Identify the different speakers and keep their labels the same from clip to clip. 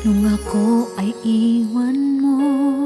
Speaker 1: Nung ako ay iwan mo,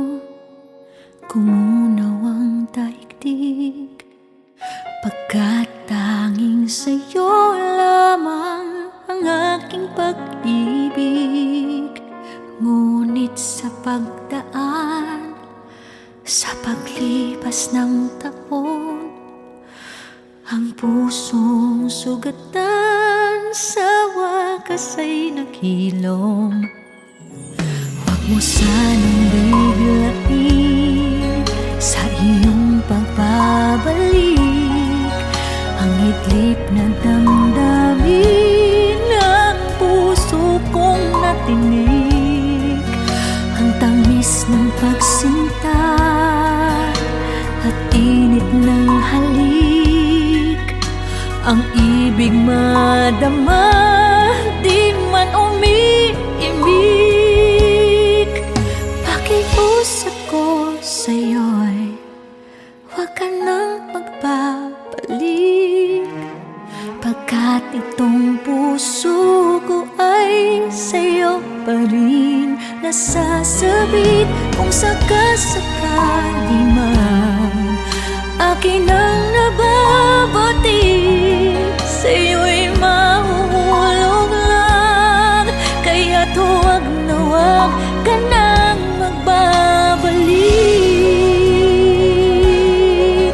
Speaker 1: kumunaw ang daigdig, pagkat tanging sa'yo lamang ang aking pag-ibig. Ngunit sa pagdaan, sa paglipas ng taon, ang pusong sugatan sa wakas ay naghilom. Huwag mo sanang biglain sa iyong pagbabalik ang idlip na damdamin ng puso kong natinig. Ang tamis ng pagsinta at init ng halik, ang ibig madama, di man umiimik. Pakiusap ko sa'yo'y huwag ka nang magbabalik, pagkat itong puso ko ay sa'yo pa rin nasasabit. Kung sakasakali man akin ang nababatid, sa'yo'y mahuhulog lang. Kaya't huwag na huwag ka nang magbabalik.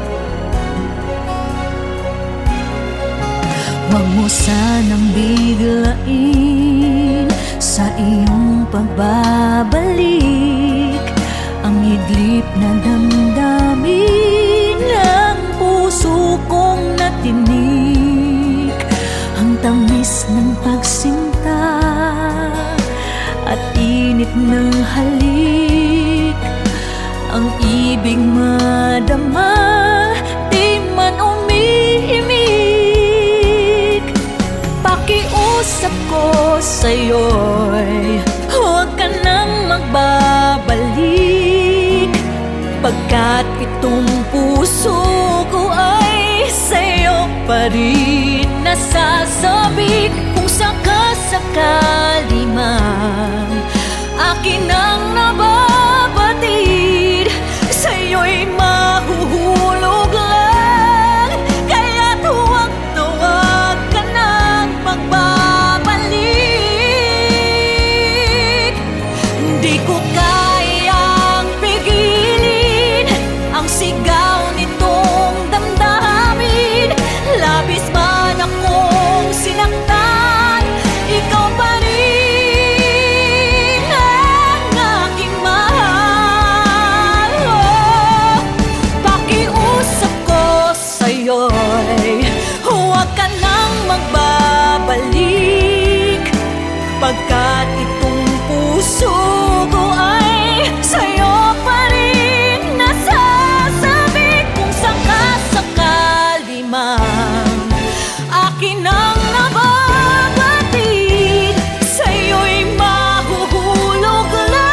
Speaker 1: Huwag mo sanang biglain sa iyong pagbabalik ang idlip na damdamin ng puso kong natinig. Ang tamis ng pagsinta at init ng halik, ang ibig madama, di man umiimik. Pakiusap ko sa'yo'y huwag ka nang magbabalik, pagkat itong puso ko ay sa'yo pa rin nasasabik. Kung sakasakali man akin ang nababatid, sa'yo'y mahuhulog lang. Kaya't huwag na huwag ka nang magbabalik. Di ko kayang pigilin ang sigaw nitong damdamin. Labis man akong sinaktan, ikaw pa rin ang aking mahal. Oh, pakiusap ko sa'yo'y huwag ka nang magbabalik, pagkat itong puso ko ay sa'yo pa rin nasasabik. Kung sakasakali man akin ang nababatid, sa'yo'y mahuhulog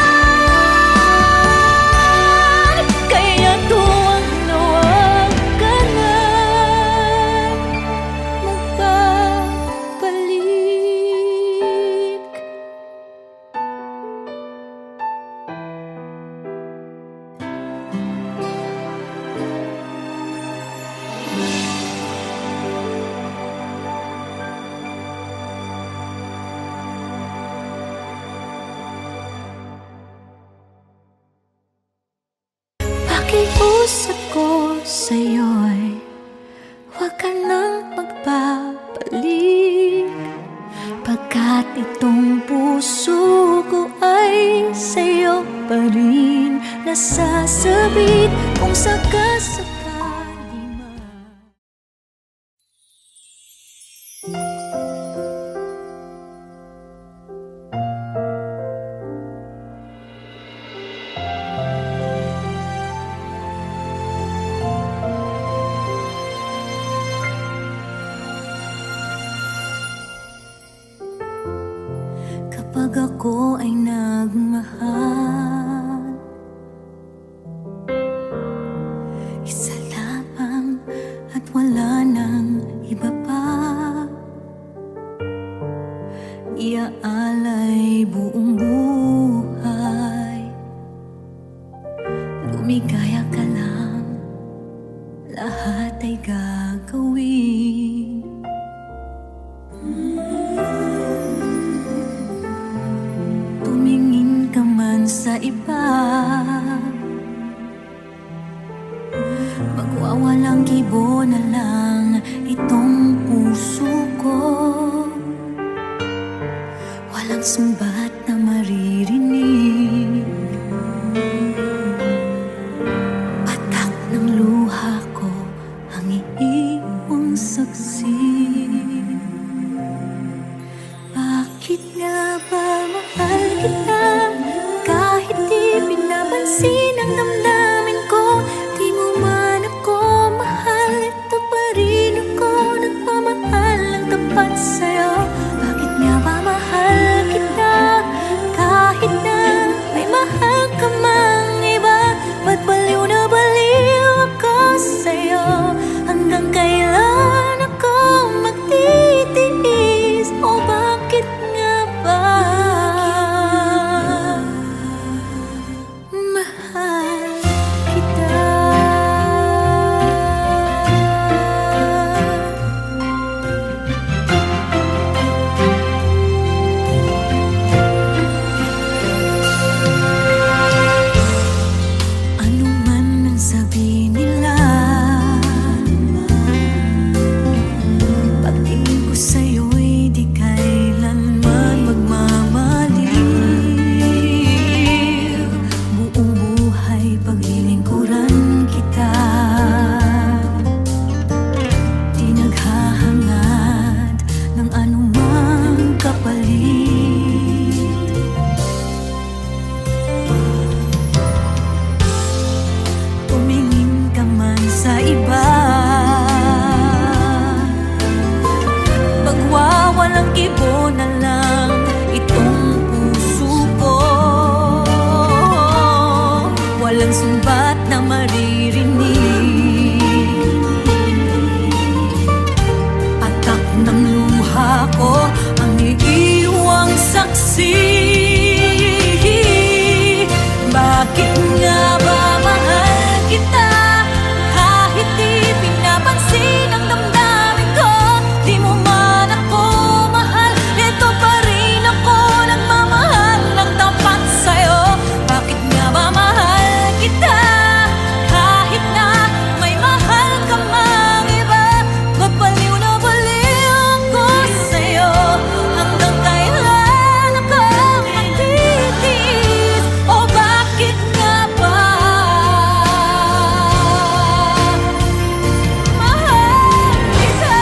Speaker 1: lang. Kaya't huwag na huwag ka na magbabalik. Pakiusap ko sa'yo'y huwag ka nang magbabalik, pagkat itong puso ko ay sa'yo pa rin nasasabit. Kung sakasakali man. Kapag ako ay nagmahal, isa lamang at wala nang iba pa. Iaalay buong sumbat na maririnig. Patak ng luha ko ang iyong saksi. Bakit nga ba mahal kita kahit di pinapansin ang damdamin ko? Di mo man ako mahal, ito pa rin ako nagmamahal ng tapat sa'yo. Bakit nga ba mahal kita kahit na may mahal ka mang iba? Ba't baliw na baliw ako sa'yo? Hanggang kailan ako magtitiis? O bakit nga ba mahal kita? Ano man ang sabihin nila, pagtingin ko sa'yo'y di kailanman magmamaliw. Buong buhay paglilingkuran kita, di naghahangad ng anumang kapalit. Tumingin ka man sa iba, magwawalang kibo na lang itong puso ko. Walang sumbat na maririnig. Patak ng luha ko ang iiwang saksi. Bakit nga ba mahal kita kahit di pinapansin ang damdamin ko? Di mo man ako mahal, ito pa rin ako nagmamahal ng tapat sa'yo. Bakit nga ba mahal kita kahit na may mahal ka mang iba? Ba't baliw na baliw ako sa'yo? Hanggang kailan ako magtitiis? O bakit nga ba mahal kita?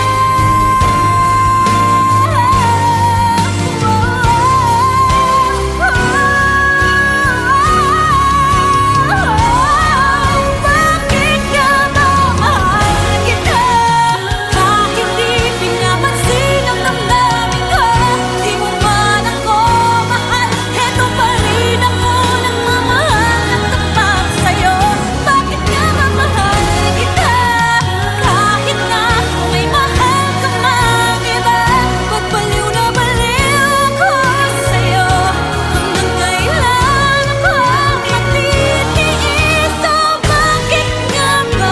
Speaker 1: Bakit nga ba mahal kita kahit di pinapansin ang damdamin ko? Di mo man ako mahal, eto pa rin ako nagmamahal ng tapat sa'yo. Bakit nga ba mahal kita kahit na may mahal ka mang iba? Ba't baliw na baliw ako sa'yo? Hanggang kailan ako magtitiis? O bakit nga ba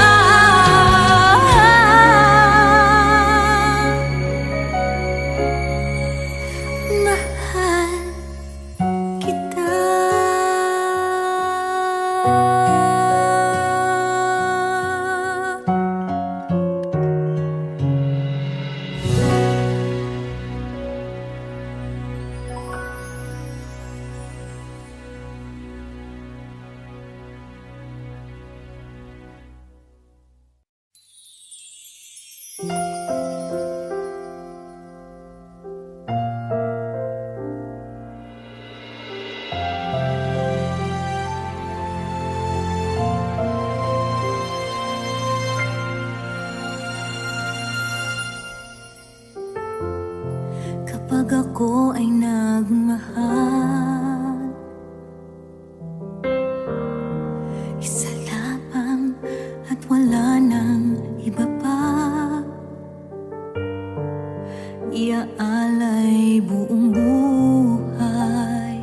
Speaker 1: mahal kita? Kapag ako ay nagmahal, isa lamang at wala nang iba pa. Iaalay buong buhay,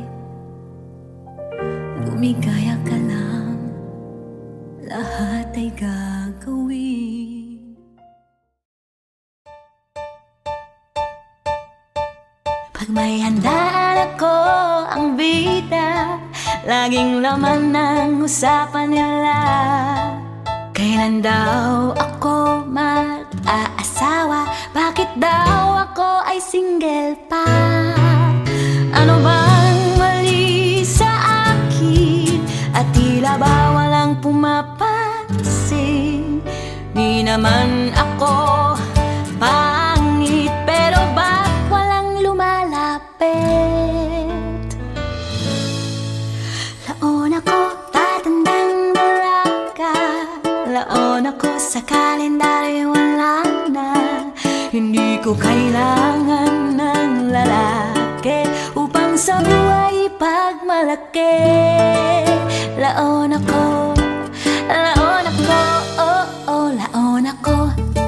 Speaker 1: lumigaya ka lang, lahat ay gagawin. Pag may handaan ako ang bida, laging laman ng usapan nila. Kailan daw ako mag-aasawa? Bakit daw ako ay single pa? lalaki upang sa buhay pagmalaki. Laon ako, oh, oh, laon ako.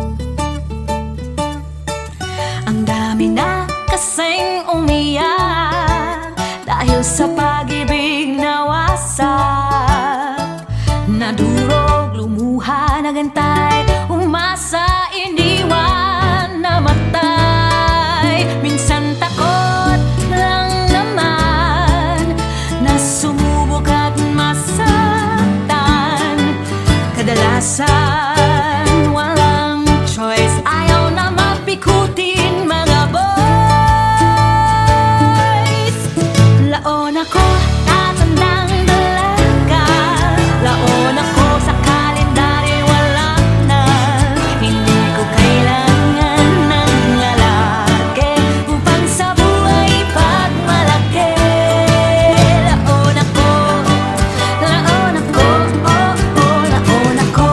Speaker 1: Ang dami na kasing umiyak dahil sa pag-ibig na wasak. Nadurog, lumuha, nagantay, umasa, iniwan, namatay. Minsan takot lang naman na sumubok at masaktan. Kadalasan walang choice, ayaw na mapikutin mga boys. Laon ako, tatandang dalaga. Laon ako sa kalendaryo, wala na. Hindi ko kailangan ng lalaki upang sa buhay pagmalaki. Laon ako, oh, oh, laon ako.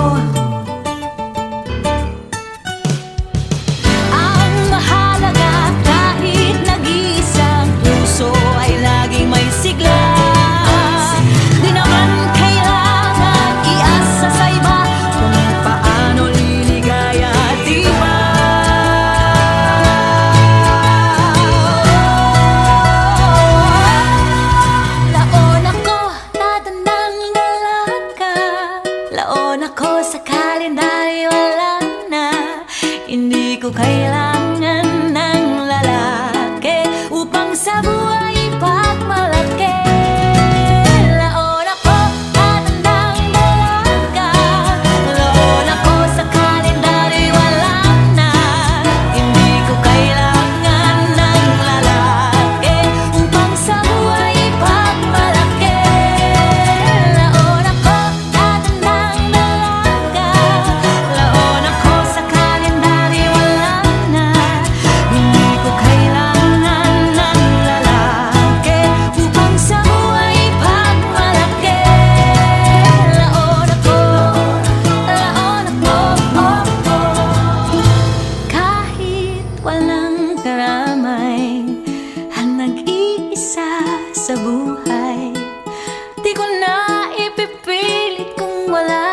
Speaker 1: Ang mahalaga kahit nag-iisang puso ay laging may sigla. Di naman kailangan iasa sa iba kung paano liligaya, di ba? Laon ako, tatandang dalaga. Laon ako sa kalendaryo, wala na. Hindi ko kailangan ng lalaki upang sa buhay pagmalaki. Laon ako, tatandang dalaga. Laon ako sa kalendaryo, wala na. Hindi ko kailangan ng lalaki upang sa buhay pagmalaki. Laon ako, tatandang dalaga. Laon ako sa kalendaryo, wala na. Hindi ko kailangan ng lalaki upang sa buhay pagmalaki. Laon ako, oh, oh. Kahit walang karamay, ang nag-iisa sa buhay, di ko na ipipilit kung wala.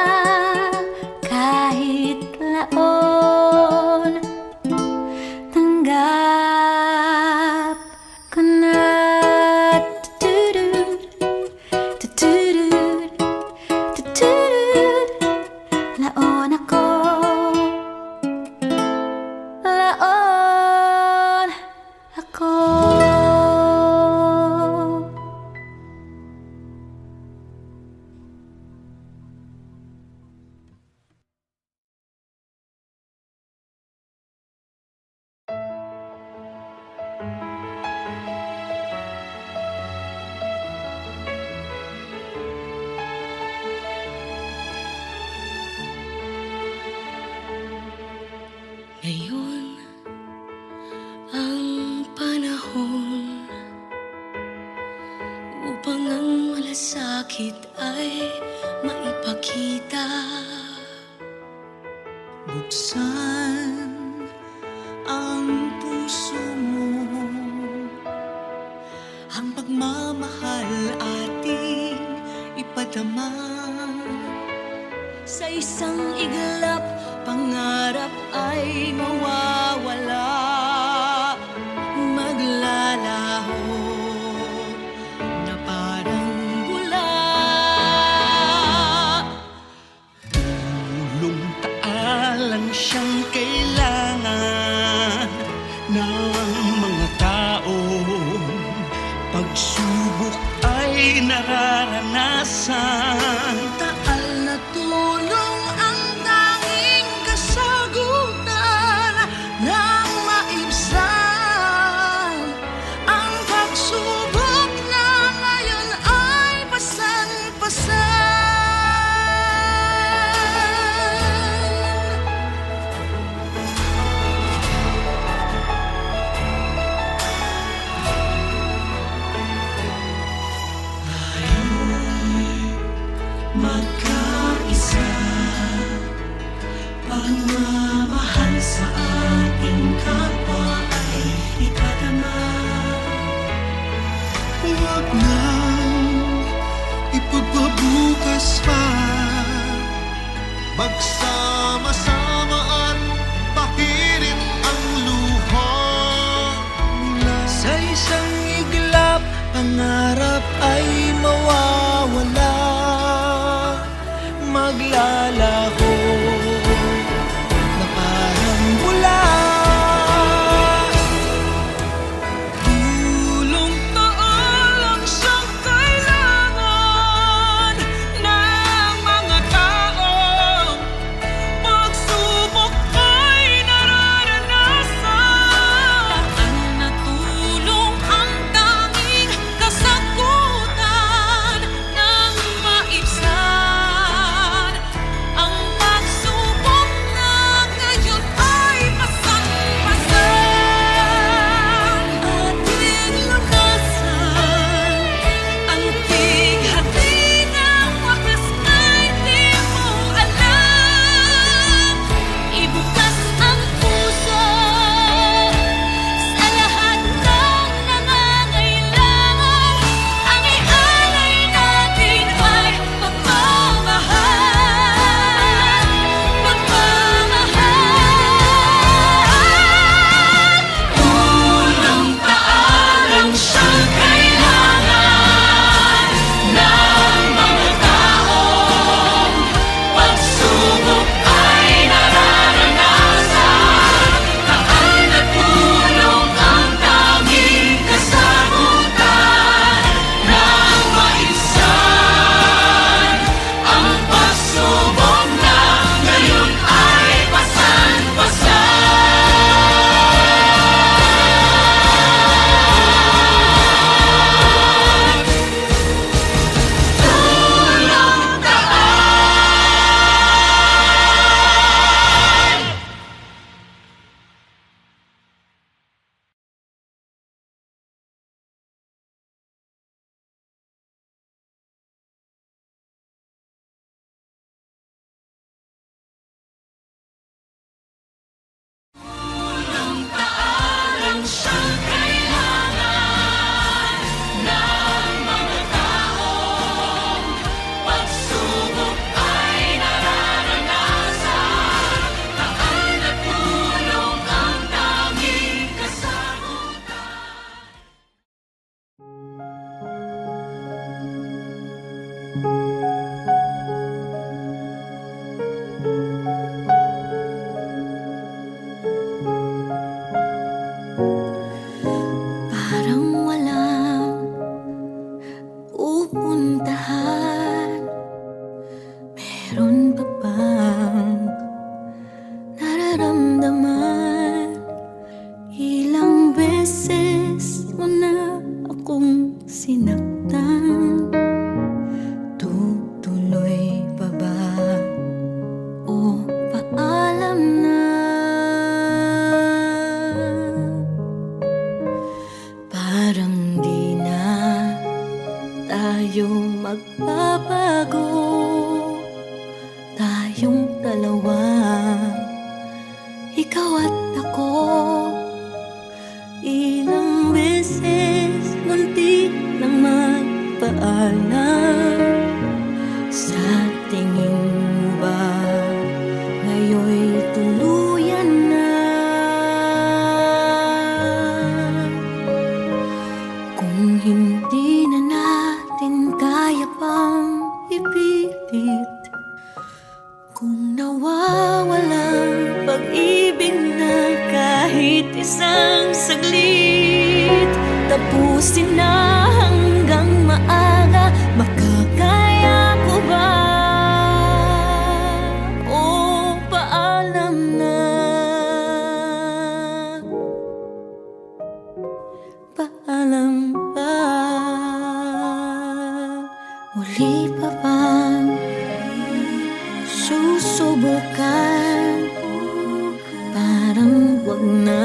Speaker 1: Kahit laon, tanggap ko na. Tutudud, tutudud, tutudud. Laon ako, laon ako.
Speaker 2: Ngayon ang panahon upang ang malasakit ay maipakita.
Speaker 3: Buksan ang puso mo, ang pagmamahal ating ipadama. Sa isang iglap, pangarap ay mawawala, maglalaho na parang bula.
Speaker 4: Tulong taalang siyang kailangan ng mga tao. Pagsubok ay nararanasan.
Speaker 3: Taal na tulong ang tanging kasagutan ng maibsan. Ang pagsubok na ngayon ay pasan-pasan.
Speaker 4: Magkaisa
Speaker 5: bukas pa, magsama-sama at pakirin ang luha nila. Sa isang iglap, pangarap ay mawawala, maglalaho na parang bula.
Speaker 3: Tulong taalang siyang kailangan ng mga taong pagsubok ay nararanasan.
Speaker 1: Ang natulong ang tanging kasagutan ng maibsan. Ang pagsubok na ngayon ay pasan-pasan. Ating lunasan ang tighati ng wakas ay di mo alam. Ibukas ang puso sa lahat ng nangangailangan. Ang ialay natin ay pagmamahal, pagmamahal. Tulong taalang siyang kailangan ng mga taong pagsubok ay nararanasan. Kaan at tulong ang tanging kasagutan ng maibsan. Ang pagsubok na ngayon ay pasan-pasan. Tulong taan. Tulong taalang siyang kailangan ng mga taong pagsubok ay nararanasan. Kaan at tulong ang tanging kasagutan.
Speaker 2: Parang walang pupuntahan. Meron pa bang nararamdaman? Ilang beses mo na akong sinaktan. Tutuloy pa ba o paalam na? Parang di na tayo magbabago. Tayong dalawa, ikaw at ako. Ilang beses muntik nang magpaalam. Sa tingin mo ba ngayon'y tuluyan na? Kung hindi na natin kaya pang ipilit, kung nawawalang pag-ibig na kahit isang saglit, tapusin na hanggang maaga, makakaya ko ba? O paalam na? Paalam ba? Muli pa bang susubukan? Parang wag na,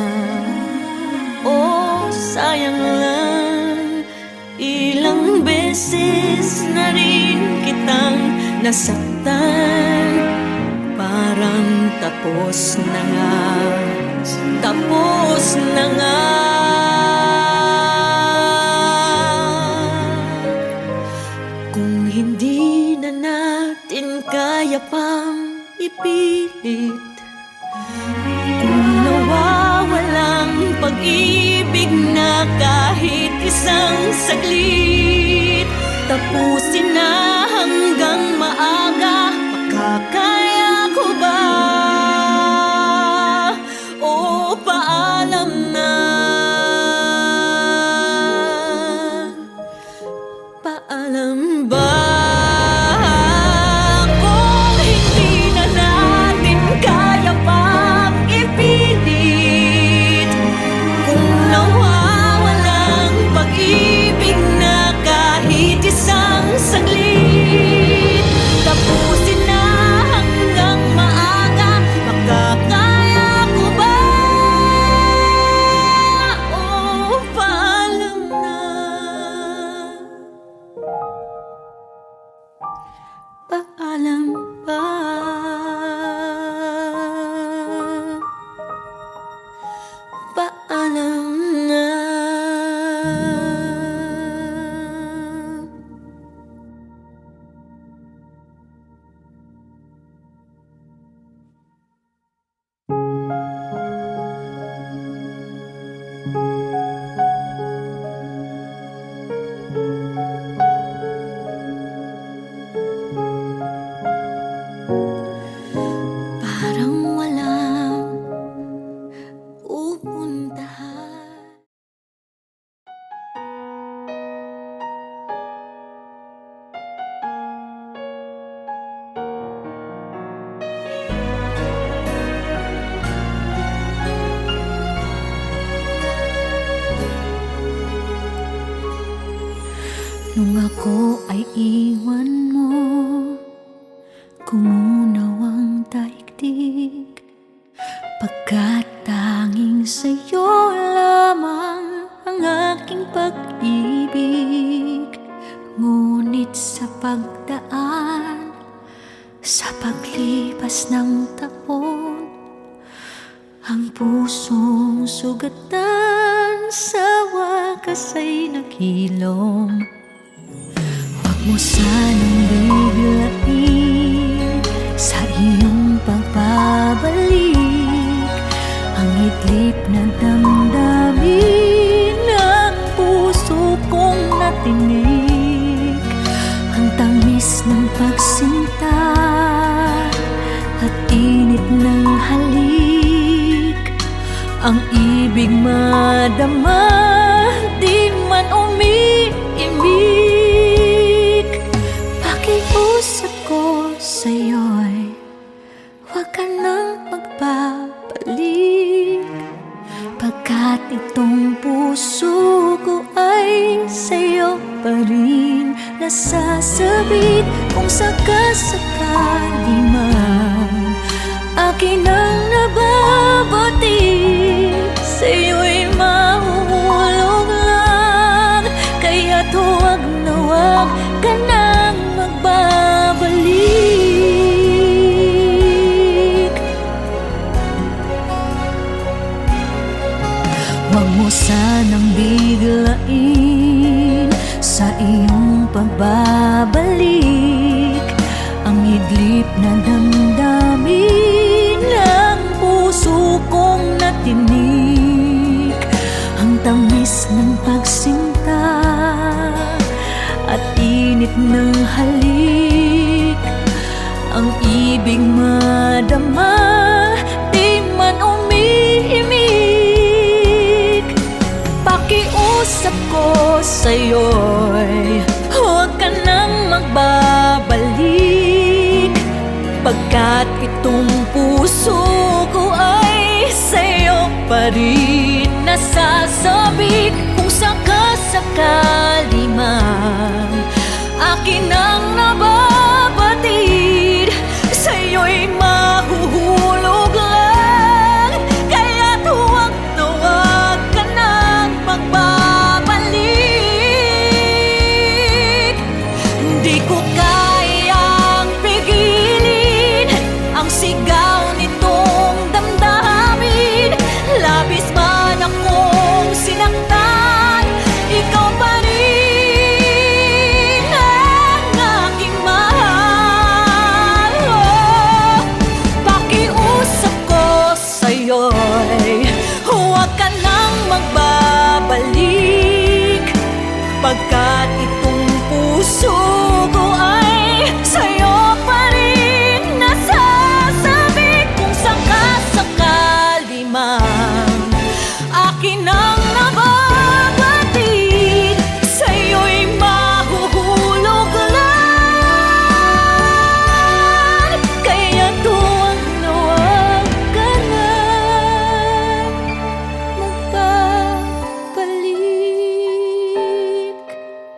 Speaker 2: oh sayang lang. Ilang beses na rin kitang nasaktan. Parang tapos na nga, tapos na nga. Kung hindi kahit isang saglit. Tapusin na hanggang maaga, makakaya ko ba? O paalam na, paalam ba? Kung hindi na natin kaya pang ipilit, kung nawawalang pag-ibig na kahit isang saglit, tapusin na hanggang maaga, makakaya ko ba? O paalam na, paalam ba? Paalam na. Parang walang pupuntahan. Nung ako ay iwan mo, kumunaw ang daigdig, pagkat tanging sa'yo lamang ang aking pag-ibig. Ngunit sa pagdaan, sa paglipas ng taon, ang pusong sugatan sa wakas ay naghilom. Huwag mo sanang biglain sa iyong pagbabalik ang idlip na damdamin ng puso kong natinig. Ang tamis ng pagsinta at init ng halik, ang ibig madama, di man umiimik. Pakiusap ko sa'yo'y huwag ka nang magbabalik, pagkat itong puso ko ay sa'yo pa rin nasasabit. Kung sakasakali man akin ang nababatid, sa'yo'y mahuhulog lang, kaya't huwag na huwag ka nang magbabalik. Huwag mo sanang biglain sa iyong pagbabalik ang idlip na damdamin ng puso kong natinig. Ang tamis ng pagsinta at init ng halik, ang ibig madama, di man umiimik. Pakiusap ko sa'yo'y huwag ka nang magbabalik, pagkat itong puso ko ay sa'yo pa rin nasasabik. Kung sakasakali man akin ang nababatid, sa'yo'y mahuhulog lang, kaya't huwag na huwag ka nang magbabalik. Di ko kayang pigilin ang sigaw nitong damdamin, labis man akong sinaktan, ikaw pa rin ang
Speaker 1: Pagkat itong puso ko ay sa'yo pa rin nasasabik. Kung sakasakali man akin ang nababatid, sa'yo'y mahuhulog lang. Kaya tuwang nawag ka na magpapalik.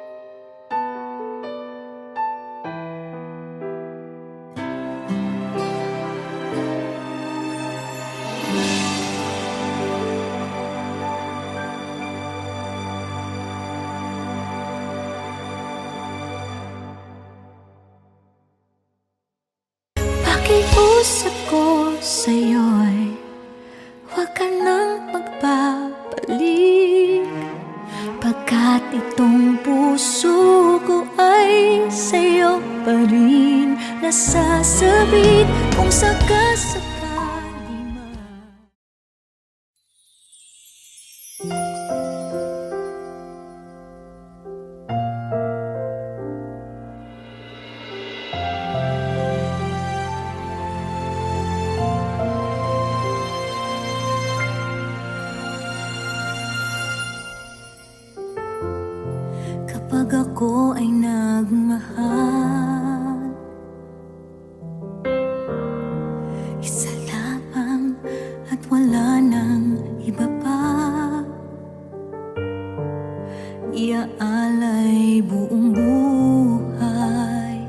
Speaker 1: Pakiusap ko sa'yo'y huwag ka nang magpapalik. Pagkat itong puso ko ay sa'yo pa rin nasasabik. Kung sakasakali man. Kapag ako ay nagmahal, isa lamang at wala nang iba pa. Iaalay buong buhay,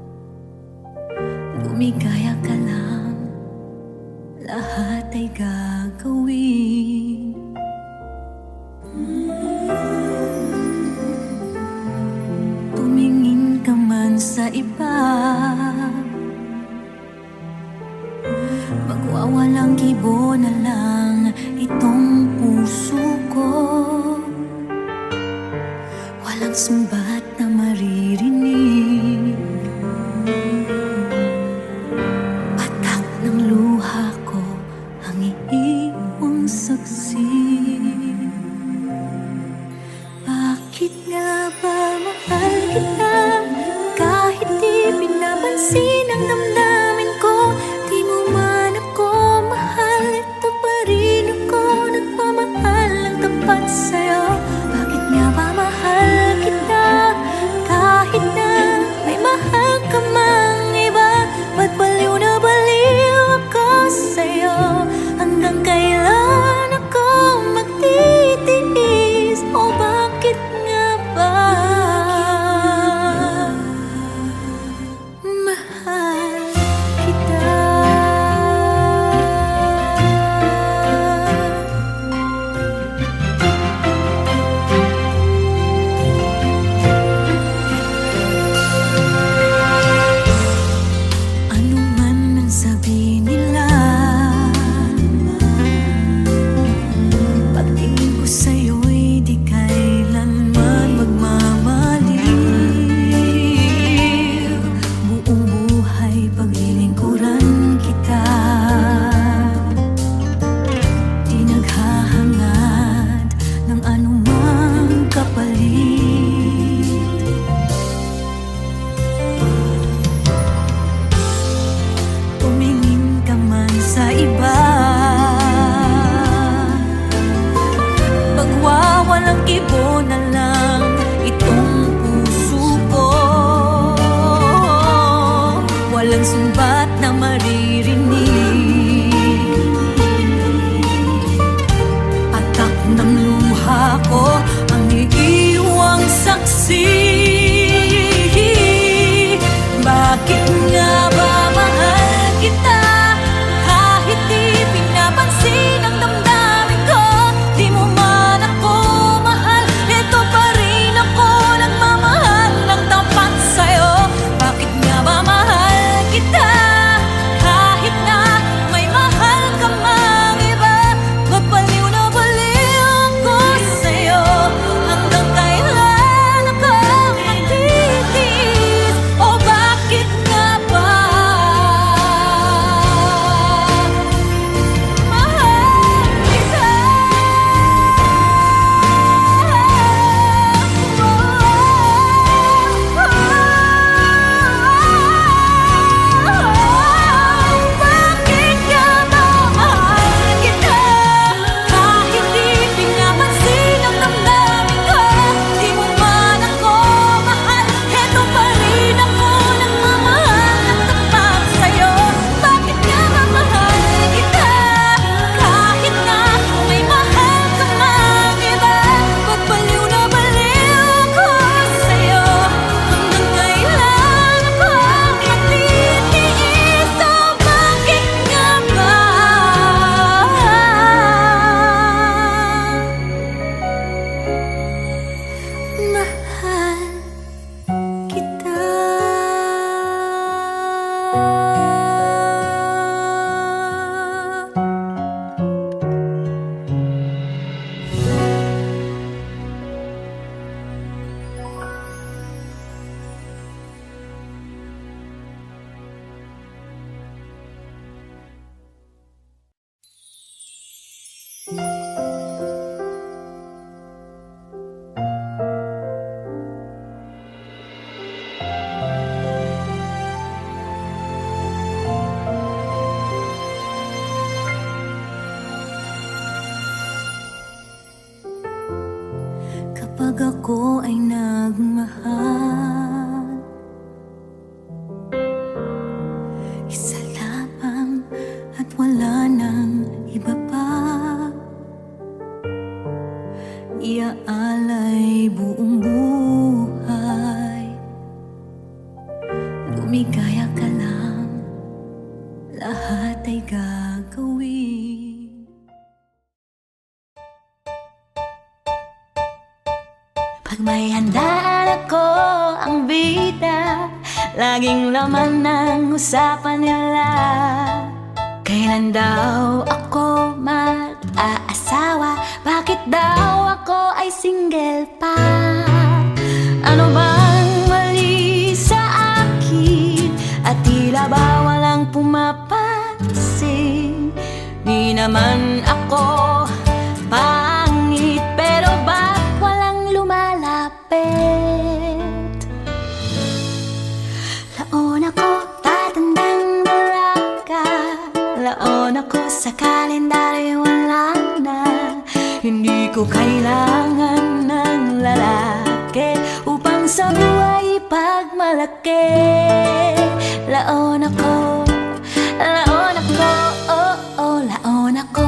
Speaker 1: lumigaya ka lang, lahat ay gagawin. Tumingin ka man sa iba, magwawalang kibo na lang itong puso ko. Walang sumbat na maririnig, patak ng luha ko ang iiwang saksi. Bakit nga ba mahal kita? Kahit di pinapansin ang damdamin ko, di mo man ako mahal, ito pa rin ako nagmamahal ng tapat sa'yo. Bakit nga ba mahal kita? Kahit na may mahal ka mang iba, ba't baliw na baliw ako sa'yo? Hanggang kailan ako magtitiis? O bakit nga ba mahal kita? Ano man ang sabihin nila, pagtingin ko sa'yo'y di kailanman magmamaliw. Buong buhay paglilingkuran kita, di naghahangad ng anumang kapalit. Tumingin ka man sa iba, magwawalang kibo na lang itong puso ko. Walang sumbat na maririnig, patak ng luha ko ang iiwang saksi. Bakit nga ba mahal kita? Kahit di pinapansin ang damdamin ko, di mo man ako mahal, ito
Speaker 2: Kapag ako ay nagmahal, isa lamang at wala nang iba pa. Iaalay buong buhay, lumigaya ka lang, lahat ay gagawin. Pag may handaan ako, ang bida, laging laman ng usapan nila. Kailan daw ako mag-aasawa? Bakit daw ako ay single pa? Ano bang mali sa akin? At tila ba walang pumapansin? Di naman ako pangit, pero ba't walang lumalapit? Laon ako, tatandang dalaga. Laon ako, sa kalendaryo wala na. Hindi ko kailangan ng lalaki upang sa buhay pagmalaki. Laon ako, oh, oh, laon ako.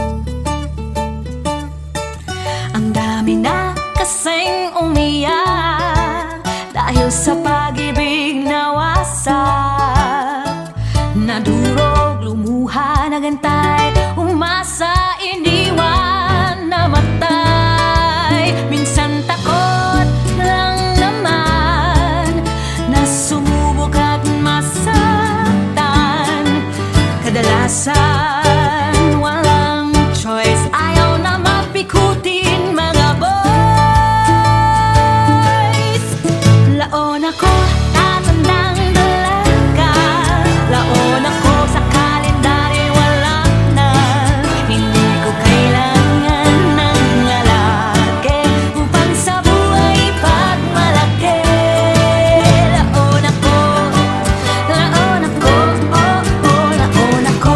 Speaker 2: Ang dami na kasing umiyak dahil sa pag-ibig na wasak. Nadurog, lumuha, nagantay, umasa, iniwan, namatay. Minsan takot lang naman na sumubok at masaktan. Kadalasan walang choice, ayaw na mapikutin mga boys. Laon ako, tatandang dalaga. Laon ako, sa kalendaryo wala na. Hindi ko kailangan ng lalaki upang sa buhay pagmalaki. Laon ako, oh, oh, laon ako.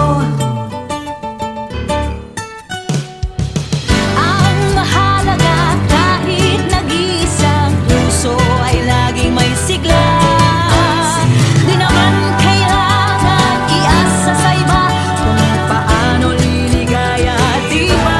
Speaker 2: Ang mahalaga, kahit nag-iisang puso ay laging may sigla. Di naman kailangan iasa sa iba kung paano liligaya, di ba?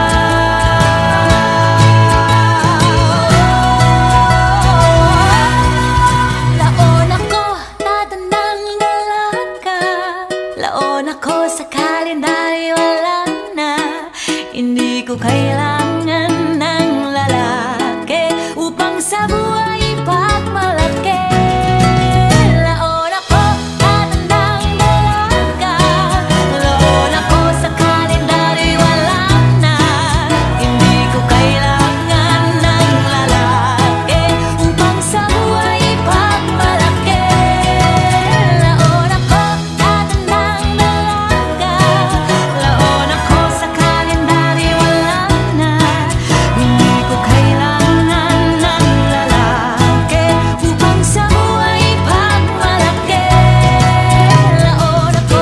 Speaker 2: Laon ako, tatandang dalaga. Laon ako, sa kalendaryo wala na. Hindi ko kailangan ng lalaki upang sa buhay pagmalaki. Laon ako, tatandang dalaga. Laon ako, sa kalendaryo wala na. Hindi ko kailangan ng lalaki upang sa buhay pagmalaki. Laon ako, tatandang dalaga. Laon ako, sa kalendaryo wala na. Hindi ko kailangan ng lalaki upang sa buhay pagmalaki. Laon ako,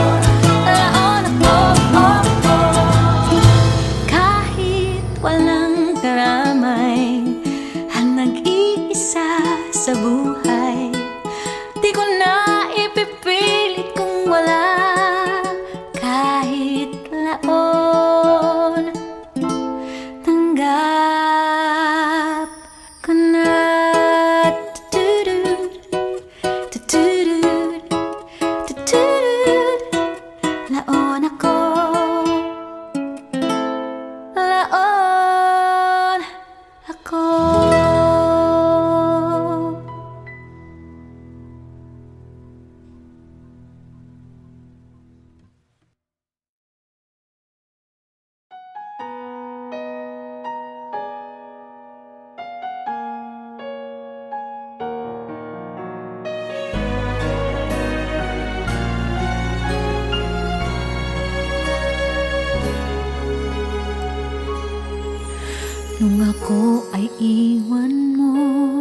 Speaker 2: oh, oh. Kahit walang karamay, ang nag-iisa sa buhay, di ko na ipipilit kung wala. Kahit laon, tanggap ko na. Tutudud, tutudud, tutudud. Laon ako, laon ako. Nung ako ay iwan mo,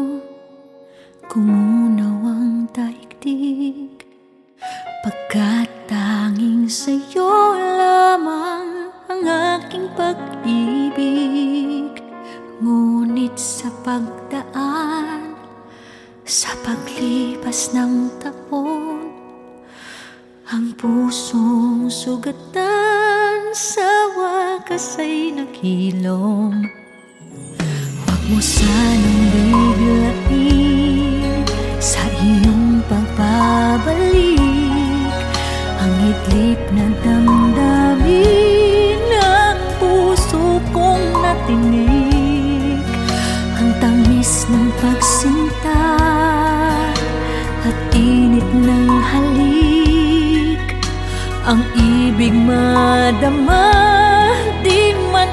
Speaker 2: kumunaw ang daigdig. Pagkat tanging sa'yo lamang ang aking pag-ibig. Ngunit Ngunit sa pagdaan, sa paglipas ng taon, ang pusong sugatan sa wakas ay naghilom. Huwag mo sanang biglain sa iyong pagbabalik ang idlip na damdamin ng puso kong natinig. Ang tamis ng pagsinta at init ng halik, ang ibig madama, di man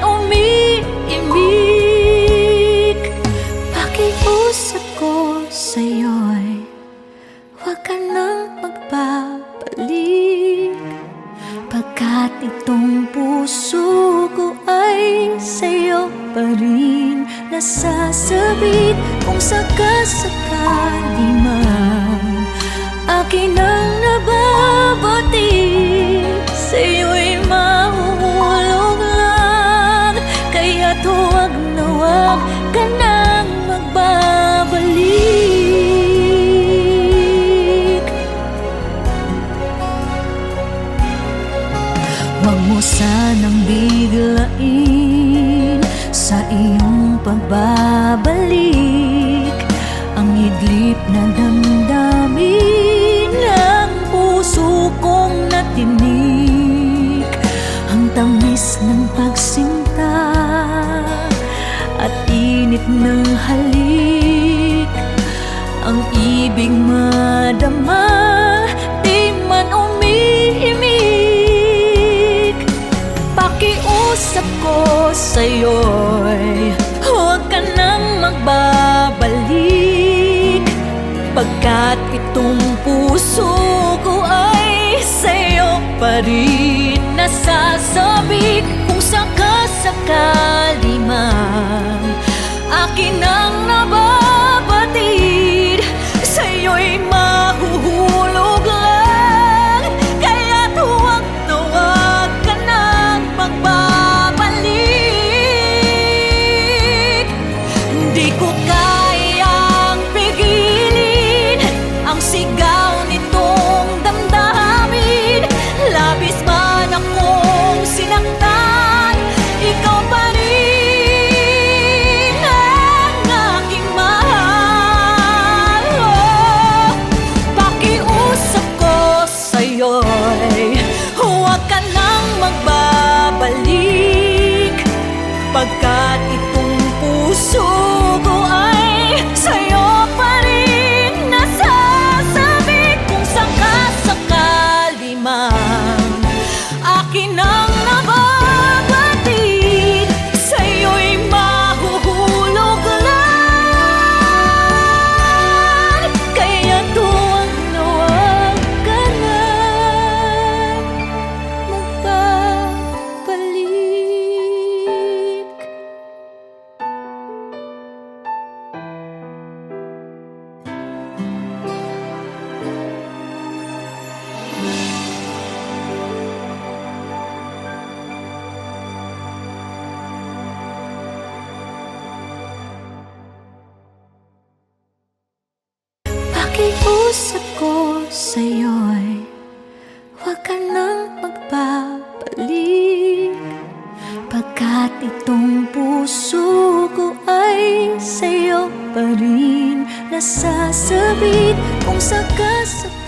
Speaker 2: umiimik. Pakiusap ko sa'yo'y huwag ka nang magbabalik, pagkat itong puso ko ay sa'yo pa rin nasasabit. Kung sakasakali man akin ang nababatid, sa'yo'y mahuhulog lang. Kaya't huwag na huwag ka nang magbabalik. Huwag mo sanang biglain sa iyong pagbabalik ang idlip na damdamin ng puso kong natinig. Ang tamis ng pagsinta at init ng halik, ang ibig madama, di man umiimik. Pakiusap ko sa'yo'y huwag ka nang magbabalik, pagkat itong puso ko ay sa'yo pa rin nasasabik. Kung sakasakali man akin ang nababatid, sa'yo'y mahuhulog lang. Kaya't huwag na huwag ka nang magbabalik. Di ko kayang pigilin ang sigaw nitong damdamin. Labis man akong sinaktan, ikaw pa rin ang aking mahal. Pakiusap ko sa'yo'y huwag ka nang magbabalik, pagkat itong puso ko ay sa'yo pa rin nasasabik. Kung sakasakali man akin ang nababatid, sa'yo'y mahuhulog lang. Kaya't huwag na huwag ka nang magbabalik. Pakiusap ko sa'yo'y huwag ka nang magbabalik, pagkat itong puso ko ay sa'yo pa rin nasasabit. Kung sakasakali